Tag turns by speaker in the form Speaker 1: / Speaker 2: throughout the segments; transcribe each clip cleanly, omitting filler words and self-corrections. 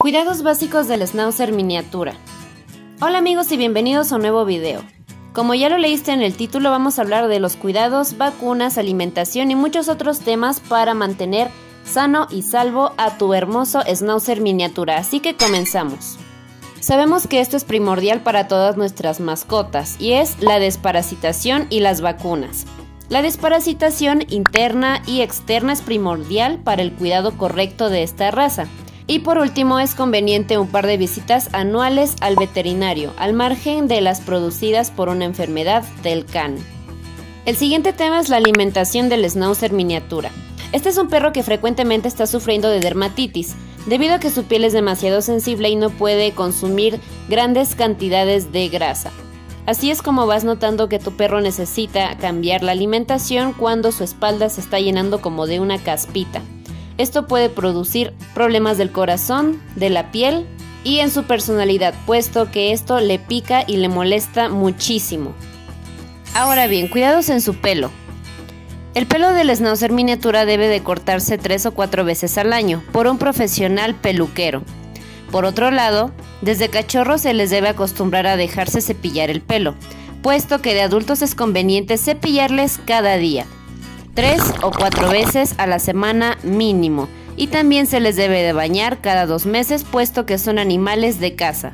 Speaker 1: Cuidados básicos del Schnauzer miniatura. Hola amigos y bienvenidos a un nuevo video. Como ya lo leíste en el título, vamos a hablar de los cuidados, vacunas, alimentación y muchos otros temas para mantener sano y salvo a tu hermoso Schnauzer miniatura, así que comenzamos. Sabemos que esto es primordial para todas nuestras mascotas y es la desparasitación y las vacunas. La desparasitación interna y externa es primordial para el cuidado correcto de esta raza. Y por último, es conveniente un par de visitas anuales al veterinario, al margen de las producidas por una enfermedad del can. El siguiente tema es la alimentación del Schnauzer miniatura. Este es un perro que frecuentemente está sufriendo de dermatitis, debido a que su piel es demasiado sensible y no puede consumir grandes cantidades de grasa. Así es como vas notando que tu perro necesita cambiar la alimentación cuando su espalda se está llenando como de una caspita. Esto puede producir problemas del corazón, de la piel y en su personalidad, puesto que esto le pica y le molesta muchísimo. Ahora bien, cuidados en su pelo. El pelo del Schnauzer miniatura debe de cortarse 3 o 4 veces al año por un profesional peluquero. Por otro lado, desde cachorros se les debe acostumbrar a dejarse cepillar el pelo, puesto que de adultos es conveniente cepillarles cada día. 3 o 4 veces a la semana mínimo, y también se les debe de bañar cada 2 meses puesto que son animales de casa.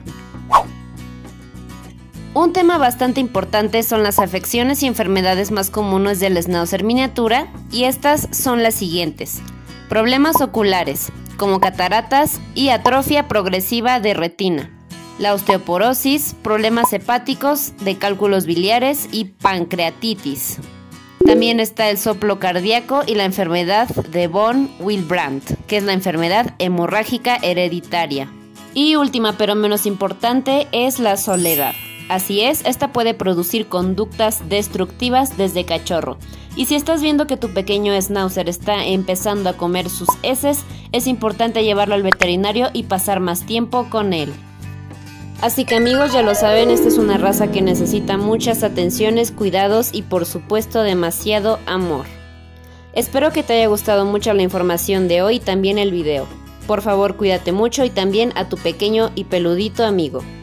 Speaker 1: Un tema bastante importante son las afecciones y enfermedades más comunes del Schnauzer miniatura, y estas son las siguientes: problemas oculares, como cataratas y atrofia progresiva de retina, la osteoporosis, problemas hepáticos, de cálculos biliares y pancreatitis. También está el soplo cardíaco y la enfermedad de von Willebrand, que es la enfermedad hemorrágica hereditaria. Y última pero menos importante es la soledad. Así es, esta puede producir conductas destructivas desde cachorro. Y si estás viendo que tu pequeño Schnauzer está empezando a comer sus heces, es importante llevarlo al veterinario y pasar más tiempo con él. Así que amigos, ya lo saben, esta es una raza que necesita muchas atenciones, cuidados y por supuesto demasiado amor. Espero que te haya gustado mucho la información de hoy y también el video. Por favor, cuídate mucho y también a tu pequeño y peludito amigo.